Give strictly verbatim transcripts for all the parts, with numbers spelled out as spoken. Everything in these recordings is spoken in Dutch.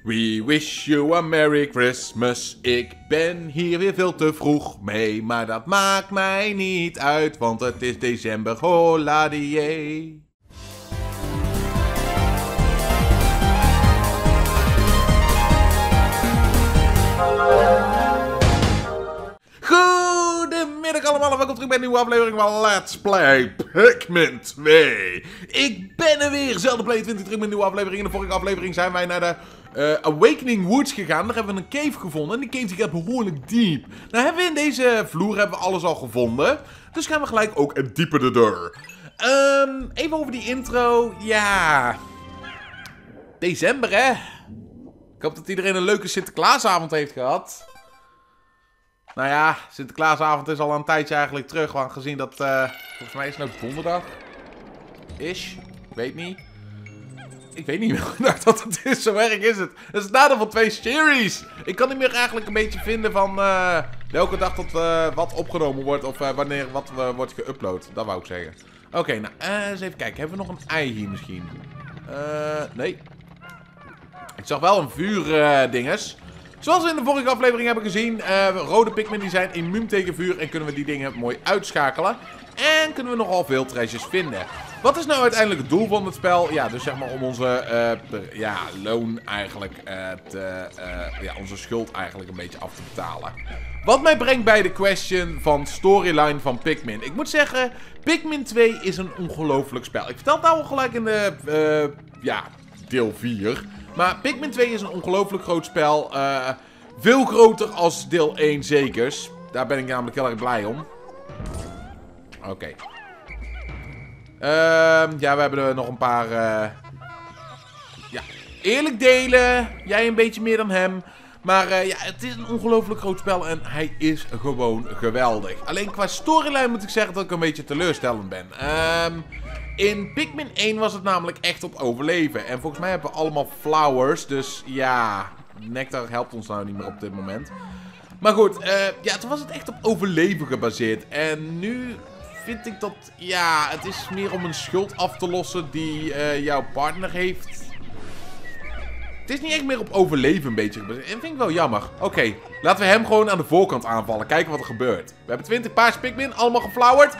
We wish you a Merry Christmas. Ik ben hier weer veel te vroeg mee, maar dat maakt mij niet uit, want het is december, hola die. Goedemiddag allemaal en welkom terug bij een nieuwe aflevering van Let's Play Pikmin twee. Ik ben er weer, Zelda Play twintig terug met een nieuwe aflevering. In de vorige aflevering zijn wij naar de uh, Awakening Woods gegaan. Daar hebben we een cave gevonden en die cave die gaat behoorlijk diep. Nou hebben we in deze vloer hebben we alles al gevonden, dus gaan we gelijk ook dieper de deur. Um, even over die intro, ja... December hè. Ik hoop dat iedereen een leuke Sinterklaasavond heeft gehad. Nou ja, Sinterklaasavond is al een tijdje eigenlijk terug. Want gezien dat, uh, volgens mij is het nou donderdag. Ish. Ik weet niet. Ik weet niet meer dat het is. Zo erg is het. Dat is het nadeel van twee series. Ik kan niet meer eigenlijk een beetje vinden van uh, welke dag tot uh, wat opgenomen wordt. Of uh, wanneer wat uh, wordt geüpload. Dat wou ik zeggen. Oké, okay, nou uh, eens even kijken. Hebben we nog een ei hier misschien? Uh, nee. Ik zag wel een vuurdinges. Uh, Zoals we in de vorige aflevering hebben gezien, uh, rode Pikmin die zijn immuun tegen vuur en kunnen we die dingen mooi uitschakelen. En kunnen we nogal veel treasures vinden. Wat is nou uiteindelijk het doel van het spel? Ja, dus zeg maar om onze uh, per, ja, loon eigenlijk, uh, te, uh, ja, onze schuld eigenlijk een beetje af te betalen. Wat mij brengt bij de question van storyline van Pikmin. Ik moet zeggen, Pikmin twee is een ongelooflijk spel. Ik vertel het nou al gelijk in de, uh, ja, deel vier. Maar Pikmin twee is een ongelooflijk groot spel. Uh, veel groter als deel één zekers. Daar ben ik namelijk heel erg blij om. Oké. Okay. Uh, ja, we hebben er nog een paar... Uh... Ja, eerlijk delen. Jij een beetje meer dan hem. Maar uh, ja, het is een ongelooflijk groot spel en hij is gewoon geweldig. Alleen qua storyline moet ik zeggen dat ik een beetje teleurstellend ben. Um, in Pikmin één was het namelijk echt op overleven. En volgens mij hebben we allemaal flowers. Dus ja, Nectar helpt ons nou niet meer op dit moment. Maar goed, uh, ja, toen was het echt op overleven gebaseerd. En nu vind ik dat, ja, het is meer om een schuld af te lossen die uh, jouw partner heeft. Het is niet echt meer op overleven een beetje gebaseerd. En dat vind ik wel jammer. Oké, okay, laten we hem gewoon aan de voorkant aanvallen. Kijken wat er gebeurt. We hebben twintig paarse Pikmin, allemaal geflowerd.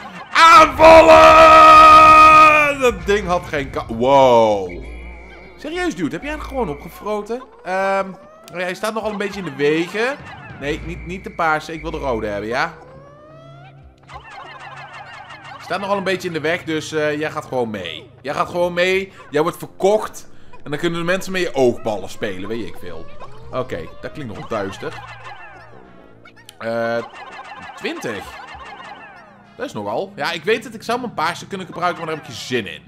Aanvallen! Dat ding had geen ka... Wow. Serieus, dude, heb jij het gewoon opgefroten? Um, hij staat nogal een beetje in de wegen. Nee, niet, niet de paarse. Ik wil de rode hebben, ja? Staat nogal een beetje in de weg, dus uh, jij gaat gewoon mee. Jij gaat gewoon mee. Jij wordt verkocht. En dan kunnen de mensen met je oogballen spelen, weet ik veel. Oké, okay, dat klinkt nog duister. Uh, twintig. Dat is nogal. Ja, ik weet het, ik zou mijn paarse kunnen gebruiken, maar daar heb ik geen zin in.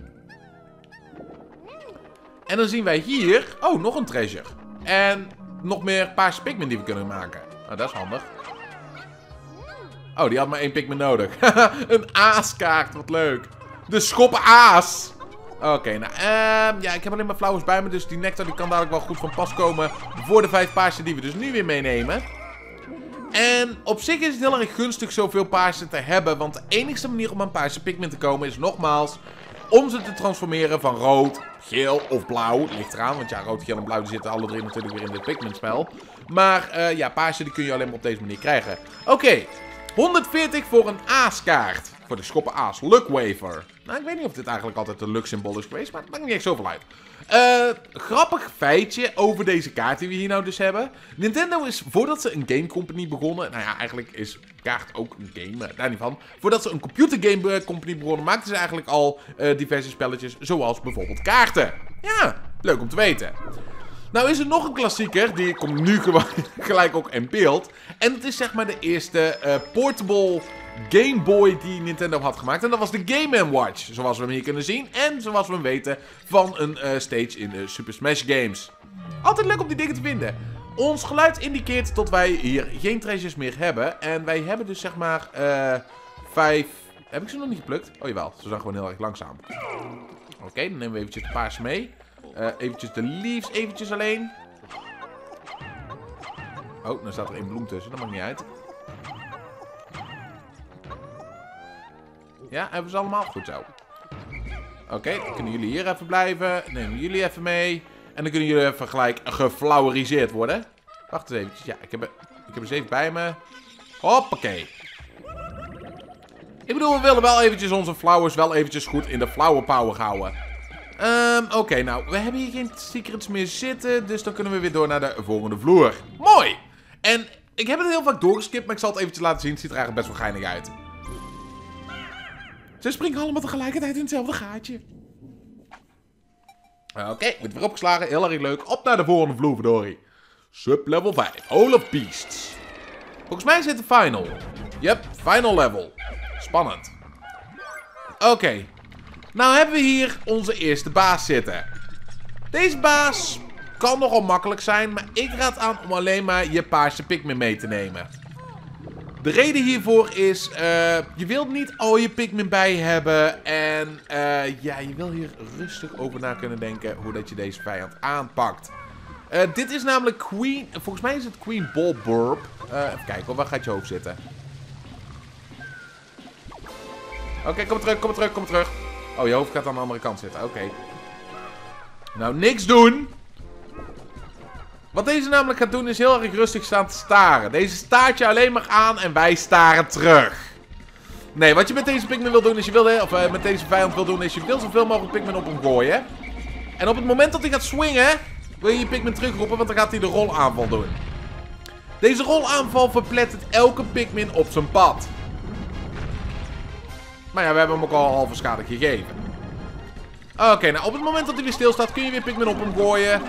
En dan zien wij hier... Oh, nog een treasure. En nog meer paarse Pikmin die we kunnen maken. Nou, dat is handig. Oh, die had maar één Pikmin nodig. Een aaskaart, wat leuk. De schoppen aas. Oké, okay, nou, uh, ja, ik heb alleen maar flowers bij me, dus die nectar die kan dadelijk wel goed van pas komen voor de vijf paarsen die we dus nu weer meenemen. En op zich is het heel erg gunstig zoveel paarsen te hebben, want de enigste manier om aan paarse Pikmin te komen is nogmaals om ze te transformeren van rood, geel of blauw. Ligt eraan, want ja, rood, geel en blauw die zitten alle drie natuurlijk weer in dit Pikmin spel. Maar uh, ja, paarse die kun je alleen maar op deze manier krijgen. Oké, okay, honderdveertig voor een aaskaart. Voor de schoppen aas. Luck wafer. Nou, ik weet niet of dit eigenlijk altijd een luck symbool is geweest, maar het maakt niet echt zoveel uit. Uh, grappig feitje over deze kaart die we hier nou dus hebben. Nintendo is, voordat ze een game company begonnen... Nou ja, eigenlijk is kaart ook een game, maar daar niet van. Voordat ze een computer game company begonnen, maakten ze eigenlijk al uh, diverse spelletjes, zoals bijvoorbeeld kaarten. Ja, leuk om te weten. Nou is er nog een klassieker, die komt nu gelijk ook in beeld. En het is zeg maar de eerste uh, portable Game Boy die Nintendo had gemaakt. En dat was de Game en Watch, zoals we hem hier kunnen zien. En zoals we hem weten van een uh, stage in de Super Smash Games. Altijd leuk om die dingen te vinden. Ons geluid indiceert dat wij hier geen treasures meer hebben. En wij hebben dus zeg maar uh, vijf... Heb ik ze nog niet geplukt? Oh jawel, ze zijn gewoon heel erg langzaam. Oké, okay, dan nemen we eventjes de paars mee. Uh, eventjes de leaves, eventjes alleen. Oh, dan staat er één bloem tussen, dat maakt niet uit. Ja, hebben ze allemaal? Goed zo. Oké, okay, dan kunnen jullie hier even blijven. Nemen jullie even mee. En dan kunnen jullie even gelijk gefloweriseerd worden. Wacht eens eventjes. Ja, ik heb, ik heb er zeven bij me. Hoppakee. Ik bedoel, we willen wel eventjes onze flowers wel eventjes goed in de flower power houden. Um, Oké, okay, nou, we hebben hier geen secrets meer zitten. Dus dan kunnen we weer door naar de volgende vloer. Mooi! En ik heb het heel vaak doorgeskipt, maar ik zal het eventjes laten zien. Het ziet er eigenlijk best wel geinig uit. Ze springen allemaal tegelijkertijd in hetzelfde gaatje. Oké, okay, wordt weer opgeslagen. Heel erg leuk. Op naar de volgende vloer, verdorie. Sublevel vijf. Hole of Beasts. Volgens mij zit de final. Yep, final level. Spannend. Oké. Okay. Nou hebben we hier onze eerste baas zitten. Deze baas kan nogal makkelijk zijn, maar ik raad aan om alleen maar je paarse Pikmin mee te nemen. De reden hiervoor is, uh, je wilt niet al je Pikmin bij hebben en uh, ja, je wil hier rustig over na kunnen denken hoe dat je deze vijand aanpakt. Uh, dit is namelijk Queen, volgens mij is het Queen Bulborb. Uh, even kijken, waar gaat je hoofd zitten? Oké, okay, kom maar terug, kom maar terug, kom maar terug. Oh, je hoofd gaat aan de andere kant zitten, oké. Okay. Nou, niks doen. Wat deze namelijk gaat doen is heel erg rustig staan te staren. Deze staart je alleen maar aan en wij staren terug. Nee, wat je met deze Pikmin wil doen is je wil, of uh, met deze vijand wil doen is je wil zoveel mogelijk Pikmin op hem gooien. En op het moment dat hij gaat swingen, wil je je Pikmin terugroepen, want dan gaat hij de rolaanval doen. Deze rolaanval verplettert elke Pikmin op zijn pad. Maar ja, we hebben hem ook al halve schade gegeven. Oké, okay, nou op het moment dat hij weer stilstaat kun je weer Pikmin op hem gooien.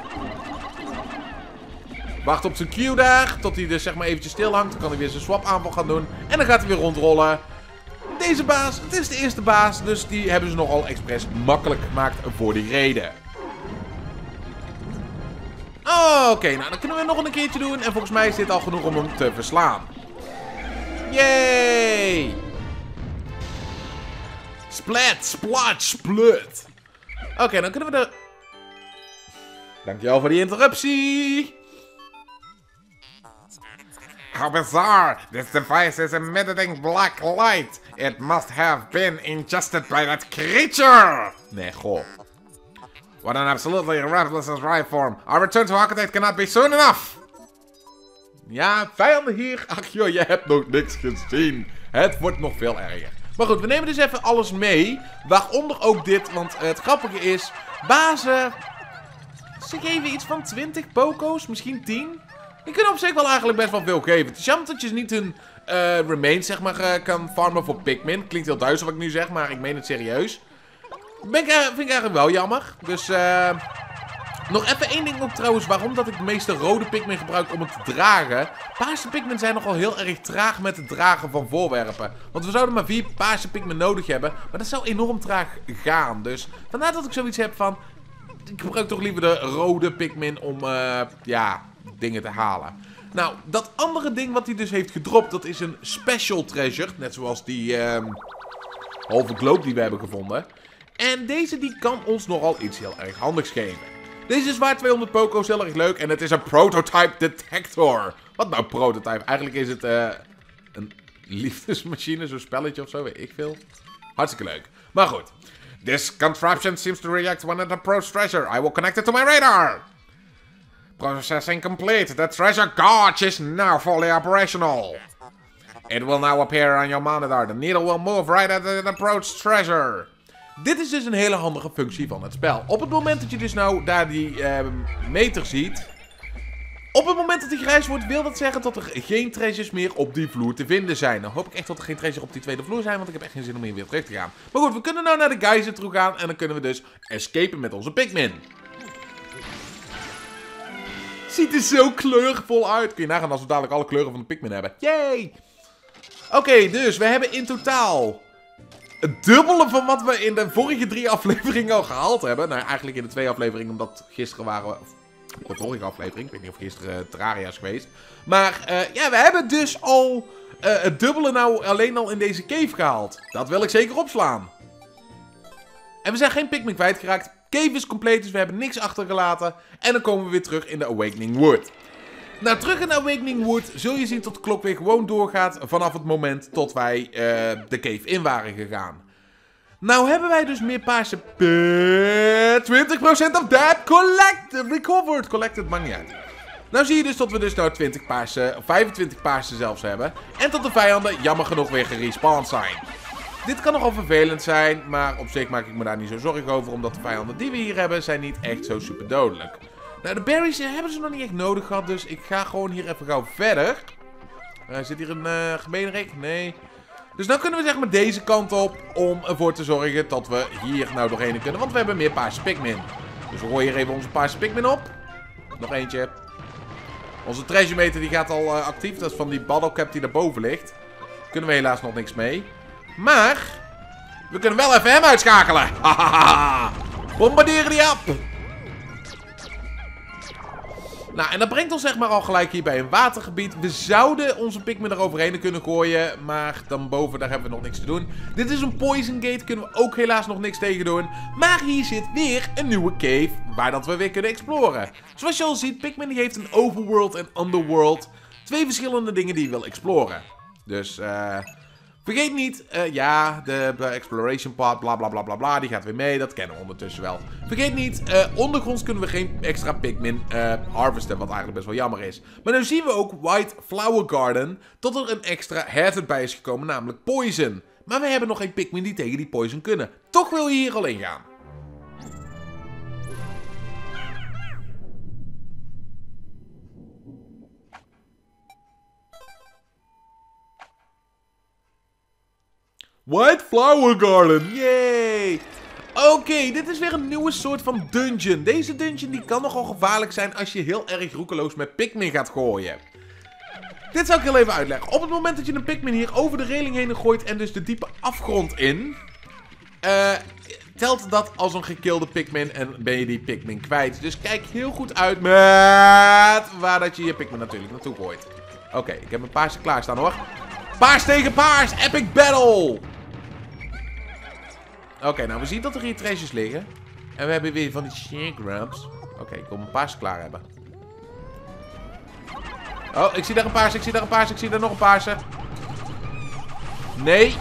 Wacht op zijn cue daar, tot hij dus zeg maar eventjes stil hangt. Dan kan hij weer zijn swap aanval gaan doen. En dan gaat hij weer rondrollen. Deze baas, het is de eerste baas, dus die hebben ze nogal expres makkelijk gemaakt voor die reden. Oké, okay, nou dan kunnen we nog een keertje doen. En volgens mij is dit al genoeg om hem te verslaan. Yay! Splat, splat, splut. Oké, okay, dan kunnen we de... Dankjewel voor die interruptie. How bizarre! This device is emitting black light. It must have been ingested by that creature! Nee, goh. What an absolutely restless life form. Our return to Arcade cannot be soon enough! Ja, vijanden hier. Ach joh, je hebt nog niks gezien. Het wordt nog veel erger. Maar goed, we nemen dus even alles mee. Waaronder ook dit, want het grappige is... Bazen... Ze geven iets van twintig poko's, misschien tien. Die kunnen op zich wel eigenlijk best wel veel geven. Het is jammer dat je niet hun uh, remains zeg maar, uh, kan farmen voor Pikmin. Klinkt heel duister wat ik nu zeg, maar ik meen het serieus. Ben ik, uh, vind ik eigenlijk wel jammer. Dus uh, nog even één ding ook trouwens. Waarom dat ik de meeste rode Pikmin gebruik om het te dragen. Paarse Pikmin zijn nogal heel erg traag met het dragen van voorwerpen. Want we zouden maar vier paarse Pikmin nodig hebben. Maar dat zou enorm traag gaan. Dus vandaar dat ik zoiets heb van... Ik gebruik toch liever de rode Pikmin om, uh, ja... dingen te halen. Nou, dat andere ding wat hij dus heeft gedropt, dat is een special treasure. Net zoals die um, halve globe die we hebben gevonden. En deze die kan ons nogal iets heel erg handigs geven. Deze is waard tweehonderd poko's, heel erg leuk. En het is een prototype detector. Wat nou prototype? Eigenlijk is het uh, een liefdesmachine, zo'n spelletje of zo, weet ik veel. Hartstikke leuk. Maar goed. This contraption seems to react when it approaches treasure. I will connect it to my radar. Processing complete. The treasure gauge is now fully operational. It will now appear on your monitor. The needle will move right as it approaches treasure. Dit is dus een hele handige functie van het spel. Op het moment dat je dus nou daar die uh, meter ziet... Op het moment dat die grijs wordt, wil dat zeggen dat er geen treasures meer op die vloer te vinden zijn. Dan hoop ik echt dat er geen treasures op die tweede vloer zijn, want ik heb echt geen zin om hier weer terug te gaan. Maar goed, we kunnen nou naar de geyser toe gaan en dan kunnen we dus escapen met onze Pikmin. Ziet er zo kleurvol uit. Kun je nagaan als we dadelijk alle kleuren van de Pikmin hebben. Yay! Oké, okay, dus we hebben in totaal het dubbele van wat we in de vorige drie afleveringen al gehaald hebben. Nou, eigenlijk in de twee afleveringen, omdat gisteren waren we... De vorige aflevering, ik weet niet of gisteren Terraria is geweest. Maar uh, ja, we hebben dus al uh, het dubbele nou alleen al in deze cave gehaald. Dat wil ik zeker opslaan. En we zijn geen Pikmin kwijtgeraakt. Cave is compleet, dus we hebben niks achtergelaten. En dan komen we weer terug in de Awakening Wood. Nou, terug in de Awakening Wood zul je zien dat de klok weer gewoon doorgaat vanaf het moment tot wij uh, de cave in waren gegaan. Nou hebben wij dus meer paarse... twintig procent of that collected, recovered. Collected, maakt niet uit. Nou zie je dus dat we dus nou twintig paarse, of vijfentwintig paarse zelfs hebben. En dat de vijanden jammer genoeg weer gerespawned zijn. Dit kan nogal vervelend zijn, maar op zich maak ik me daar niet zo zorgen over. Omdat de vijanden die we hier hebben, zijn niet echt zo super dodelijk. Nou, de berries hebben ze nog niet echt nodig gehad, dus ik ga gewoon hier even gauw verder. Uh, zit hier een uh, gemeenerik? Nee. Dus dan kunnen we zeg maar deze kant op om ervoor te zorgen dat we hier nou doorheen kunnen. Want we hebben meer paarse Pikmin. Dus we gooien hier even onze paarse Pikmin op. Nog eentje. Onze treasure meter die gaat al uh, actief. Dat is van die battle cap die daarboven ligt. Kunnen we helaas nog niks mee. Maar we kunnen wel even hem uitschakelen. Bombarderen die op. Nou, en dat brengt ons zeg maar al gelijk hier bij een watergebied. We zouden onze Pikmin eroverheen kunnen gooien. Maar dan boven, daar hebben we nog niks te doen. Dit is een poison gate. Kunnen we ook helaas nog niks tegen doen. Maar hier zit weer een nieuwe cave. Waar dat we weer kunnen exploren. Zoals je al ziet, Pikmin die heeft een overworld en underworld. Twee verschillende dingen die je wil exploren. Dus, eh... vergeet niet, uh, ja, de, de exploration part, bla bla bla bla bla, die gaat weer mee, dat kennen we ondertussen wel. Vergeet niet, uh, ondergronds kunnen we geen extra Pikmin uh, harvesten, wat eigenlijk best wel jammer is. Maar nu zien we ook White Flower Garden, dat er een extra hazard bij is gekomen, namelijk Poison. Maar we hebben nog geen Pikmin die tegen die Poison kunnen. Toch wil je hier al in gaan. White Flower Garden, yay! Oké, okay, dit is weer een nieuwe soort van dungeon. Deze dungeon die kan nogal gevaarlijk zijn als je heel erg roekeloos met Pikmin gaat gooien. Dit zal ik heel even uitleggen. Op het moment dat je een Pikmin hier over de reling heen gooit en dus de diepe afgrond in... Uh, telt dat als een gekilde Pikmin en ben je die Pikmin kwijt. Dus kijk heel goed uit met waar dat je je Pikmin natuurlijk naartoe gooit. Oké, okay, ik heb mijn paarse klaarstaan hoor. Paars tegen paars, epic battle! Oké, okay, nou we zien dat er hier treasures liggen. En we hebben weer van die shagrams. Oké, okay, ik wil mijn paars klaar hebben. Oh, ik zie daar een paars, ik zie daar een paars, ik zie daar nog een paarse. Nee.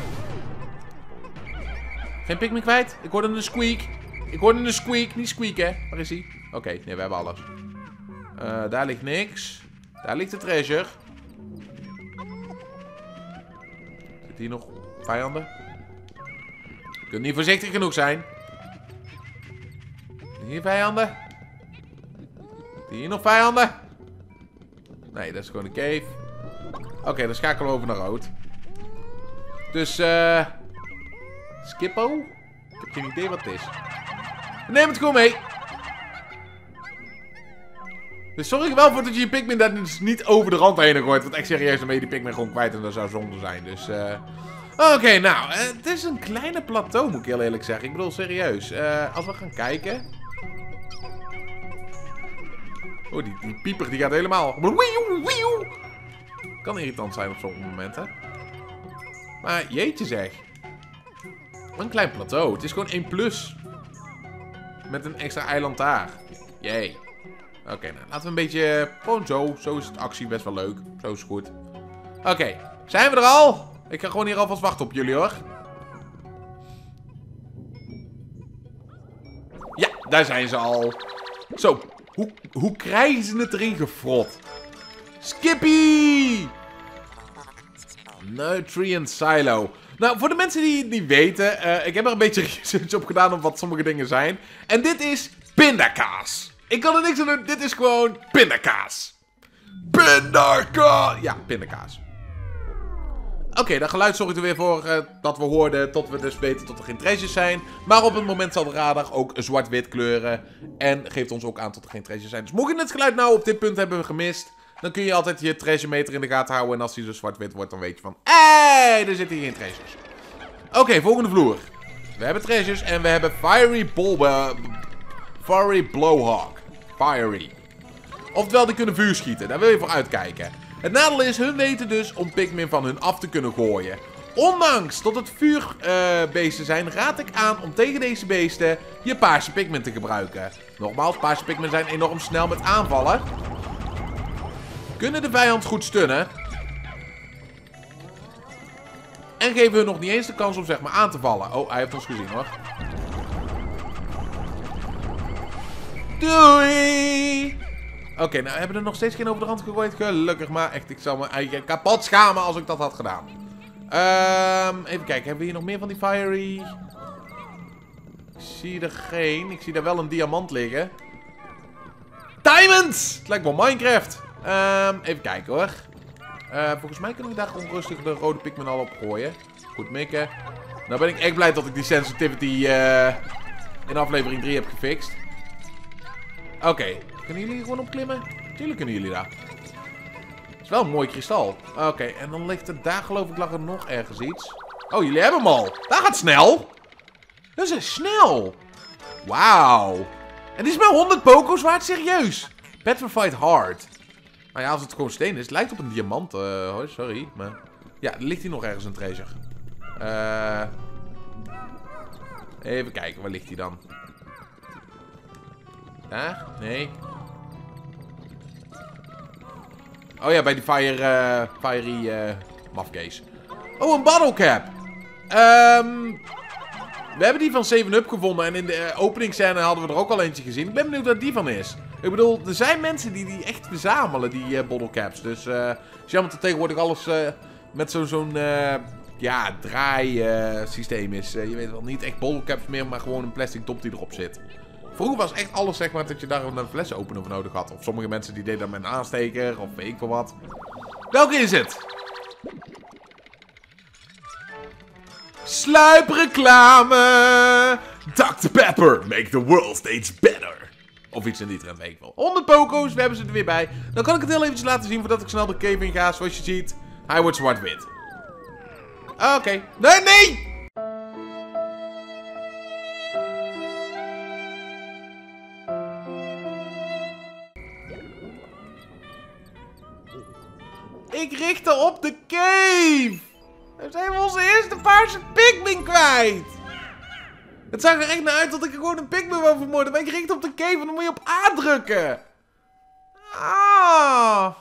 Geen Pikmin kwijt? Ik hoorde een squeak. Ik hoorde een squeak, niet squeak hè. Waar is hij? Oké, okay, nee, we hebben alles. Uh, daar ligt niks. Daar ligt de treasure. Zit hier nog vijanden? Je kunt niet voorzichtig genoeg zijn. Hier vijanden? Hier nog vijanden? Nee, dat is gewoon een cave. Oké, okay, dan schakelen we over naar rood. Dus, eh... Uh, Skippo? Ik heb geen idee wat het is. Neem het gewoon mee. Dus zorg er wel voor dat je je Pikmin daar dus niet over de rand heen gooit. Want echt serieus, dan ben je die Pikmin gewoon kwijt en dat zou zonde zijn. Dus, eh... Uh... Oké, okay, nou, uh, het is een kleine plateau, moet ik heel eerlijk zeggen. Ik bedoel, serieus. Uh, als we gaan kijken... Oh, die, die pieper die gaat helemaal... Kan irritant zijn op sommige momenten. Maar jeetje zeg. Een klein plateau. Het is gewoon één plus. Met een extra eiland daar. Jee. Oké, okay, nou, laten we een beetje... Gewoon zo. Zo is het actie best wel leuk. Zo is het goed. Oké, okay, zijn we er al? Ik ga gewoon hier alvast wachten op jullie hoor. Ja, daar zijn ze al. Zo, hoe, hoe krijgen ze het erin gefrot? Skippy! Nutrient Silo. Nou, voor de mensen die het niet weten, uh, ik heb er een beetje research op gedaan op wat sommige dingen zijn. En dit is pindakaas. Ik kan er niks aan doen, dit is gewoon pindakaas. Pindakaas! Ja, pindakaas. Oké, okay, dat geluid zorgt er weer voor uh, dat we hoorden tot we dus weten dat er geen treasures zijn. Maar op het moment zal de radar ook zwart-wit kleuren. En geeft ons ook aan dat er geen treasures zijn. Dus mocht je het geluid nou op dit punt hebben gemist, dan kun je altijd je treasure meter in de gaten houden. En als die dus zwart-wit wordt, dan weet je van... Hé, hey, er zitten hier geen treasures. Oké, okay, volgende vloer. We hebben treasures en we hebben Fiery Bulba... Fiery Blowhawk. Fiery. Oftewel, die kunnen vuur schieten. Daar wil je voor uitkijken. Het nadeel is, hun weten dus om Pikmin van hun af te kunnen gooien. Ondanks dat het vuurbeesten uh, zijn, raad ik aan om tegen deze beesten je paarse Pikmin te gebruiken. Nogmaals, paarse Pikmin zijn enorm snel met aanvallen. Kunnen de vijand goed stunnen. En geven hun nog niet eens de kans om zeg maar aan te vallen. Oh, hij heeft ons gezien hoor. Doei! Oké, okay, nou hebben we er nog steeds geen over de rand gegooid. Gelukkig maar. Echt, ik zou me eigen kapot schamen als ik dat had gedaan. Um, even kijken, hebben we hier nog meer van die fiery? Ik zie er geen. Ik zie daar wel een diamant liggen. Diamonds! Het lijkt wel Minecraft. Um, even kijken hoor. Uh, volgens mij kunnen we daar gewoon rustig de rode Pikmin al op gooien. Goed mikken. Nou ben ik echt blij dat ik die sensitivity uh, in aflevering drie heb gefixt. Oké. Okay. Kunnen jullie gewoon opklimmen? Tuurlijk kunnen jullie daar. Het is wel een mooi kristal. Oké, okay. En dan ligt er daar geloof ik lag er nog ergens iets. Oh, jullie hebben hem al. Dat gaat snel. Dat is snel. Wauw. En die is maar honderd poko's waard, serieus. Petrified Heart. Nou ja, als het gewoon steen is, het lijkt op een diamant. Uh, oh, sorry, maar... Ja, er ligt hier nog ergens een treasure. Uh... Even kijken, waar ligt hij dan? Daar? Nee. Oh ja, bij die fire, uh, fiery uh, mafcase. Oh, een bottle cap. Um, we hebben die van seven up gevonden. En in de uh, openingsscène hadden we er ook al eentje gezien. Ik ben benieuwd wat die van is. Ik bedoel, er zijn mensen die die echt verzamelen, die uh, bottle caps. Dus uh, het is jammer dat tegenwoordig alles uh, met zo'n zo'n uh, ja, draai uh, systeem is. Uh, je weet wel, niet echt bottle caps meer, maar gewoon een plastic dop die erop zit. Vroeger was echt alles zeg maar dat je daar een flesopener voor nodig had. Of sommige mensen die deden dat met een aansteker of weet ik veel wat. Welke is het? Sluipreclame! doctor Pepper, make the world stage better. Of iets in die trend, weet ik wel. honderd poko's, we hebben ze er weer bij. Dan kan ik het heel eventjes laten zien voordat ik snel de cave in ga. Zoals je ziet, hij wordt zwart-wit. Oké. Okay. Nee, nee! Ik richtte op de cave! We zijn onze eerste paarse Pikmin kwijt! Het zag er echt naar uit dat ik gewoon een Pikmin wou vermoorden. Maar ik richtte op de cave en dan moet je op A drukken. Ah!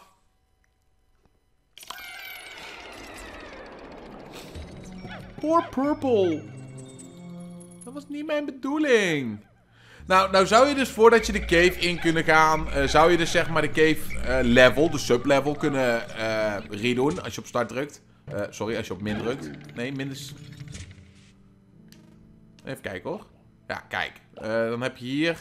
Poor Purple. Dat was niet mijn bedoeling. Nou, nou zou je dus voordat je de cave in kunnen gaan, uh, zou je dus zeg maar de cave uh, level, de sublevel kunnen uh, redoen als je op start drukt. Uh, sorry, als je op min drukt. Nee, min is... Even kijken hoor. Ja, kijk. Uh, dan heb je hier...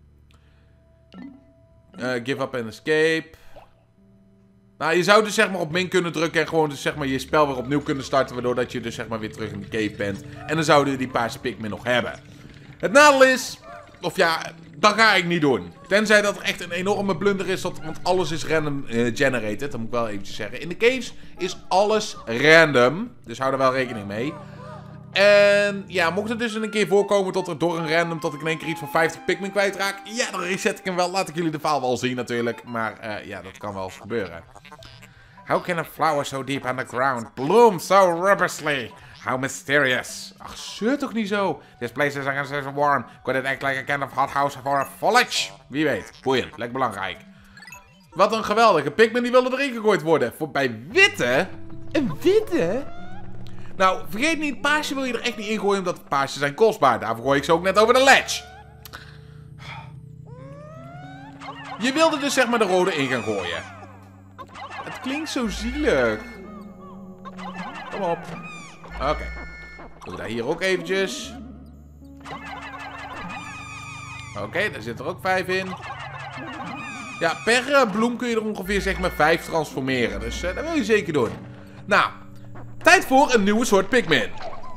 Uh, give up and escape. Nou, je zou dus zeg maar op min kunnen drukken en gewoon dus zeg maar je spel weer opnieuw kunnen starten, waardoor dat je dus zeg maar weer terug in de cave bent. En dan zouden we die paarse Pikmin nog hebben. Het nadeel is... Of ja, dat ga ik niet doen. Tenzij dat er echt een enorme blunder is. Dat, want alles is random uh, generated. Dat moet ik wel eventjes zeggen. In de caves is alles random. Dus hou er wel rekening mee. En ja, mocht het dus een keer voorkomen tot er door een random... tot ik in één keer iets van vijftig Pikmin kwijtraak. Ja, dan reset ik hem wel. Laat ik jullie de faal wel zien natuurlijk. Maar uh, ja, dat kan wel eens gebeuren. How can a flower so deep underground bloom so rubbishly? How mysterious. Ach, zeur toch niet zo. This place is so warm. Could it act like a kind of hothouse for a foliage? Wie weet. Boeiend. Lekker belangrijk. Wat een geweldige Pikmin die wilde erin gegooid worden. Voor bij witte? Een witte? Nou, vergeet niet, paasje wil je er echt niet in gooien, omdat paasjes zijn kostbaar. Daarvoor gooi ik ze ook net over de ledge. Je wilde dus zeg maar de rode in gaan gooien. Het klinkt zo zielig. Kom op. Oké. Okay. Doe ik daar hier ook eventjes. Oké, okay, daar zit er ook vijf in. Ja, per uh, bloem kun je er ongeveer zeg maar vijf transformeren. Dus uh, dat wil je zeker doen. Nou, tijd voor een nieuwe soort Pikmin.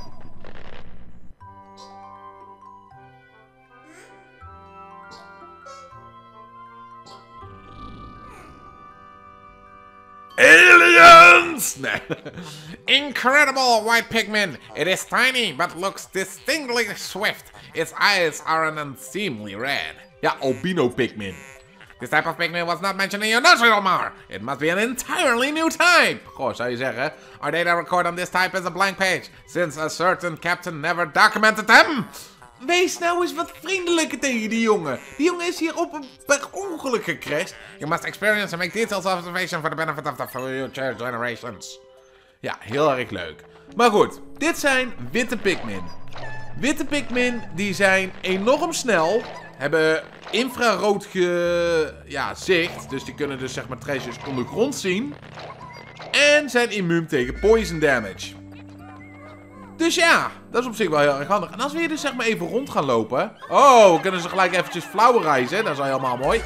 Aliens! Nee. Incredible white Pikmin. It is tiny, but looks distinctly swift. Its eyes are an unseemly red. Ja, albino Pikmin. This type of Pikmin was not mentioned in your nursery, Omar. It must be an entirely new type. Goh, zou je zeggen. Our data record on this type is a blank page, since a certain captain never documented them. Wees nou eens wat vriendelijker tegen die jongen. Die jongen is hier op een per ongeluk gecrashed. You must experience and make detailed observation for the benefit of the future generations. Ja, heel erg leuk. Maar goed, dit zijn witte Pikmin. Witte Pikmin, die zijn enorm snel. Hebben infrarood ge... ja, zicht. Dus die kunnen dus zeg maar treasures ondergrond zien. En zijn immuun tegen poison damage. Dus ja, dat is op zich wel heel erg handig. En als we hier dus zeg maar even rond gaan lopen. Oh, we kunnen ze gelijk eventjes flowerizen. Dat is al helemaal mooi.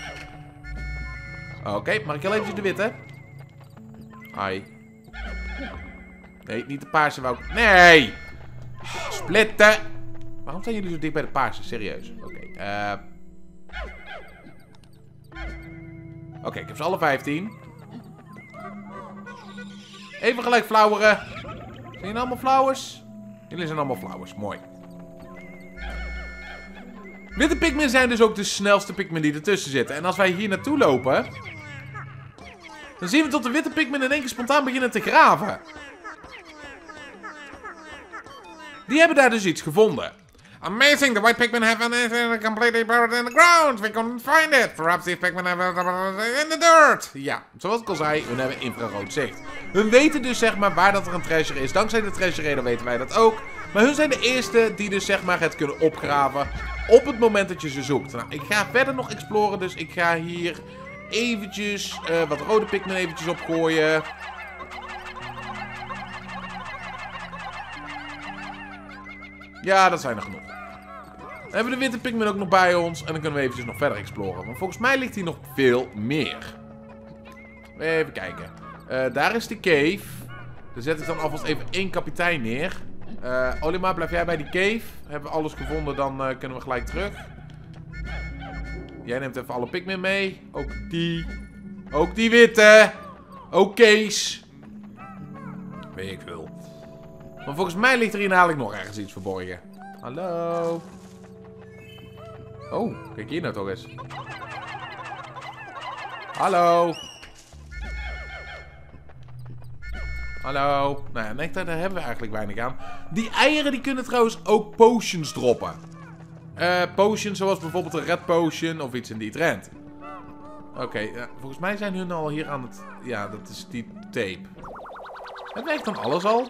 Oké, okay, mag ik heel eventjes de witte? Hi. Nee, niet de paarse wou ik... Nee! Splitten! Waarom zijn jullie zo dicht bij de paarse? Serieus. Oké, okay, uh... Oké, okay, ik heb ze alle vijftien. Even gelijk floweren. Zijn jullie allemaal flowers? Jullie zijn allemaal flowers, mooi. Witte Pikmin zijn dus ook de snelste Pikmin die ertussen zitten. En als wij hier naartoe lopen... dan zien we dat de witte Pikmin in één keer spontaan beginnen te graven. Die hebben daar dus iets gevonden. Amazing, the white Pikmin have anything completely buried in the ground. We couldn't find it. Perhaps these Pikmin have it in the dirt. Ja, zoals ik al zei, hun hebben infrarood zicht. Hun weten dus zeg maar waar dat er een treasure is. Dankzij de treasure radar weten wij dat ook. Maar hun zijn de eerste die dus zeg maar het kunnen opgraven op het moment dat je ze zoekt. Nou, ik ga verder nog exploren, dus ik ga hier eventjes uh, wat rode Pikmin eventjes opgooien. Ja, dat zijn er genoeg. Dan hebben we de witte Pikmin ook nog bij ons. En dan kunnen we eventjes nog verder exploren. Maar volgens mij ligt hier nog veel meer. Even kijken. Uh, daar is de cave. Daar zet ik dan alvast even één kapitein neer. Uh, Olimar, blijf jij bij die cave. Hebben we alles gevonden, dan uh, kunnen we gelijk terug. Jij neemt even alle Pikmin mee. Ook die. Ook die witte. Ook Kees. Weet ik veel. Maar volgens mij ligt er hier namelijk nog ergens iets verborgen. Hallo. Oh, kijk hier nou toch eens. Hallo. Hallo. Nou ja, nectar, daar hebben we eigenlijk weinig aan. Die eieren die kunnen trouwens ook potions droppen. Uh, potions zoals bijvoorbeeld een red potion of iets in die trend. Oké, okay, uh, volgens mij zijn hun al hier aan het... Ja, dat is die tape. Het werkt dan alles al.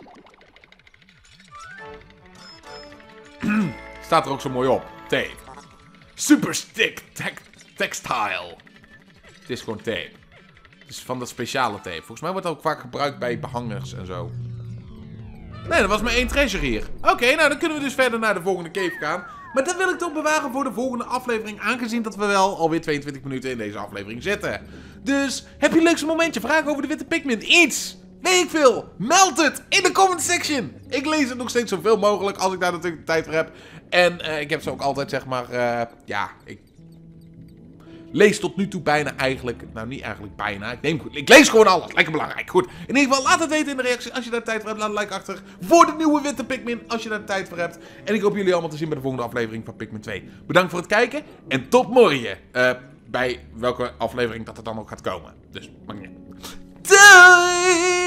Staat er ook zo mooi op. Tape. Super stick te textile. Het is gewoon tape. Het is van dat speciale tape. Volgens mij wordt het ook vaak gebruikt bij behangers en zo. Nee, er was maar één treasure hier. Oké, okay, nou dan kunnen we dus verder naar de volgende cave gaan. Maar dat wil ik toch bewaren voor de volgende aflevering. Aangezien dat we wel alweer tweeëntwintig minuten in deze aflevering zitten. Dus, heb je een leukste momentje? Vragen over de witte Pikmin? Iets! Weet ik veel! Meld het in de comment section! Ik lees het nog steeds zoveel mogelijk als ik daar natuurlijk de tijd voor heb. En uh, ik heb ze ook altijd, zeg maar, uh, ja, ik lees tot nu toe bijna eigenlijk, nou niet eigenlijk bijna, ik, neem, ik lees gewoon alles, lekker belangrijk, goed. In ieder geval, laat het weten in de reactie als je daar tijd voor hebt, laat een like achter voor de nieuwe witte Pikmin, als je daar tijd voor hebt. En ik hoop jullie allemaal te zien bij de volgende aflevering van Pikmin twee. Bedankt voor het kijken en tot morgen, uh, bij welke aflevering dat er dan ook gaat komen. Dus, maar niet. Doei!